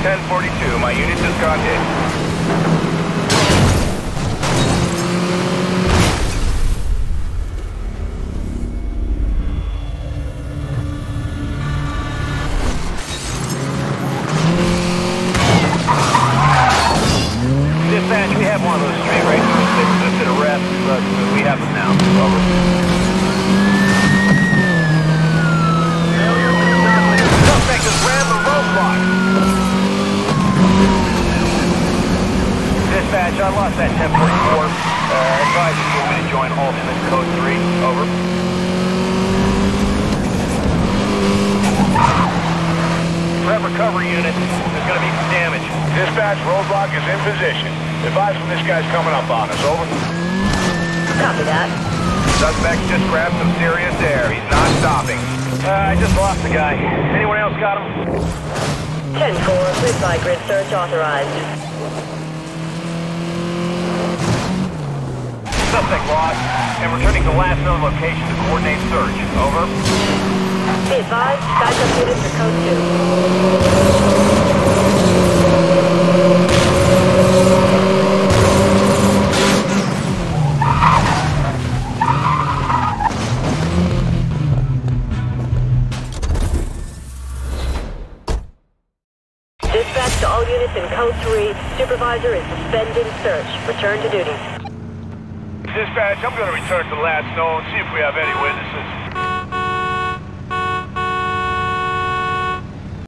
1042, my unit just got hit. Dispatch, we have one of those street racers that resisted arrest, but we have them now. Over. Suspect has rammed the roadblock. Dispatch, I lost that 1044. Advise if you want me to join alternate code 3. Over. Threat recovery unit. There's going to be some damage. Dispatch, roadblock is in position. Advise when this guy's coming up on us. Over. Copy that. Suspect just grabbed some serious air. He's not stopping. I just lost the guy. Anyone else got him? 10-4, grid by grid search authorized. Suspect lost, and returning to last known location to coordinate search. Over. Be advised, guys up units for code 2. Dispatch to all units in code 3. Supervisor is suspending search. Return to duty. Dispatch, I'm going to return to last known, see if we have any witnesses.